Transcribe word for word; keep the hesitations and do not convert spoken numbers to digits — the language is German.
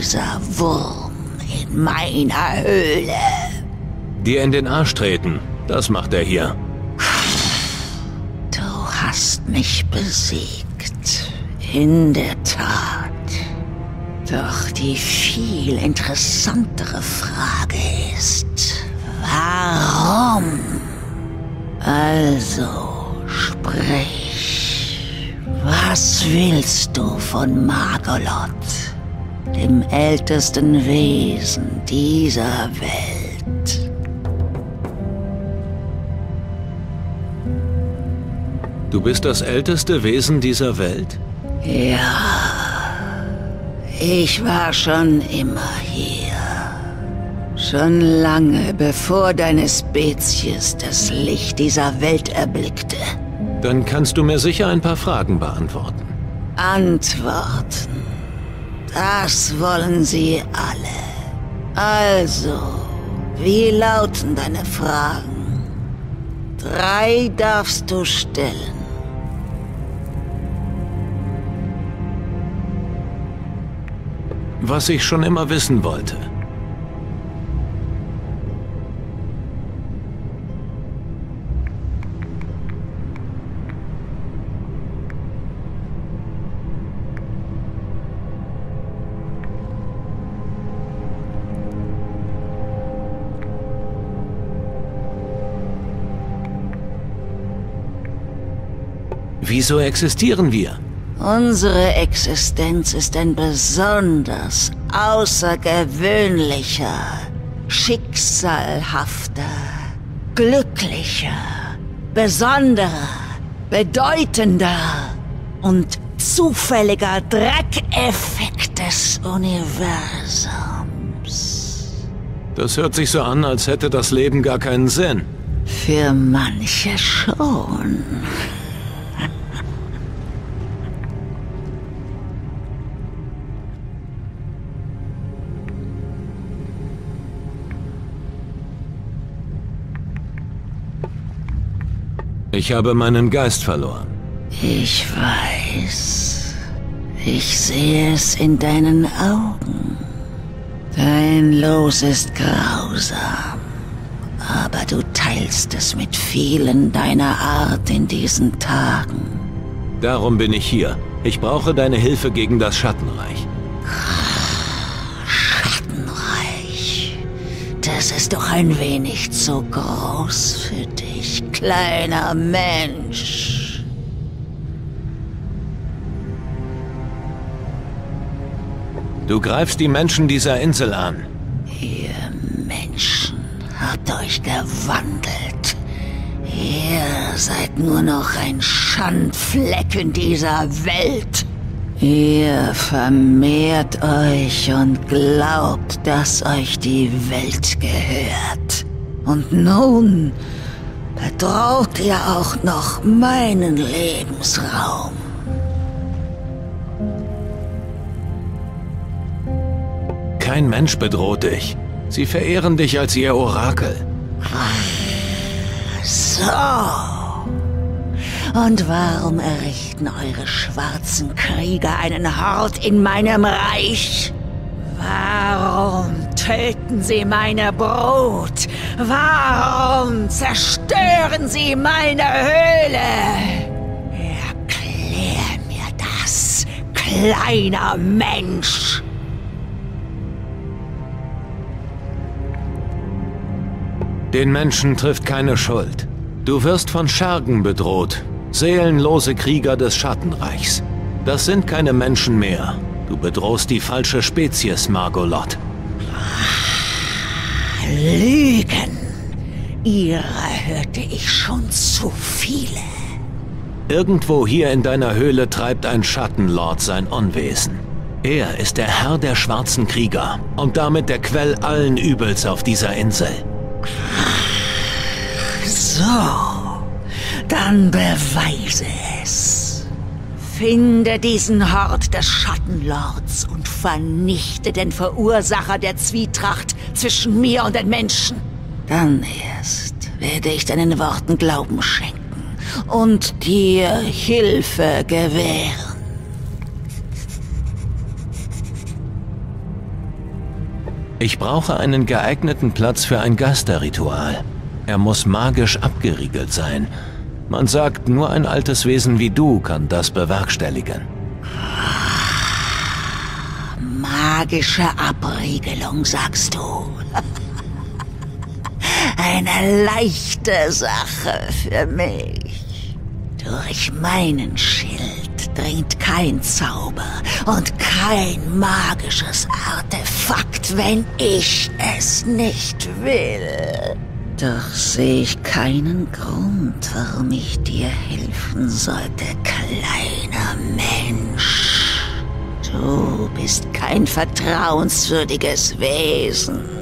dieser Wurm in meiner Höhle? Dir in den Arsch treten, das macht er hier. Du hast mich besiegt. In der Tat. Doch die viel interessantere Frage ist, warum? Also, sprich. Was willst du von Margoloth, dem ältesten Wesen dieser Welt? Du bist das älteste Wesen dieser Welt? Ja, ich war schon immer hier. Schon lange bevor deine Spezies das Licht dieser Welt erblickte. Dann kannst du mir sicher ein paar Fragen beantworten. Antworten. Das wollen sie alle. Also, wie lauten deine Fragen? Drei darfst du stellen. Was ich schon immer wissen wollte. Wieso existieren wir? Unsere Existenz ist ein besonders außergewöhnlicher, schicksalhafter, glücklicher, besonderer, bedeutender und zufälliger Dreckeffekt des Universums. Das hört sich so an, als hätte das Leben gar keinen Sinn. Für manche schon. Ich habe meinen Geist verloren. Ich weiß. Ich sehe es in deinen Augen. Dein Los ist grausam. Aber du teilst es mit vielen deiner Art in diesen Tagen. Darum bin ich hier. Ich brauche deine Hilfe gegen das Schattenreich. Schattenreich. Das ist doch ein wenig zu groß für dich, kleiner Mensch. Du greifst die Menschen dieser Insel an. Ihr Menschen habt euch gewandelt. Ihr seid nur noch ein Schandfleck in dieser Welt. Ihr vermehrt euch und glaubt, dass euch die Welt gehört. Und nun bedroht ihr auch noch meinen Lebensraum. Kein Mensch bedroht dich. Sie verehren dich als ihr Orakel. So. Und warum errichten eure schwarzen Krieger einen Hort in meinem Reich? Warum töten sie meine Brut? Warum zerstören sie meine Höhle? Erklär mir das, kleiner Mensch. Den Menschen trifft keine Schuld. Du wirst von Schergen bedroht, seelenlose Krieger des Schattenreichs. Das sind keine Menschen mehr. Du bedrohst die falsche Spezies, Margoloth. Lügen. Ihrer hörte ich schon zu viele. Irgendwo hier in deiner Höhle treibt ein Schattenlord sein Unwesen. Er ist der Herr der schwarzen Krieger und damit der Quell allen Übels auf dieser Insel. So, dann beweise es. Finde diesen Hort des Schattenlords und vernichte den Verursacher der Zwietracht zwischen mir und den Menschen. Dann erst werde ich deinen Worten Glauben schenken und dir Hilfe gewähren. Ich brauche einen geeigneten Platz für ein Geisterritual. Er muss magisch abgeriegelt sein. Man sagt, nur ein altes Wesen wie du kann das bewerkstelligen. Magische Abriegelung, sagst du? Eine leichte Sache für mich. Durch meinen Schild dringt kein Zauber und kein magisches Artefakt, wenn ich es nicht will. Doch sehe ich keinen Grund, warum ich dir helfen sollte, kleiner Mensch. Du bist kein vertrauenswürdiges Wesen.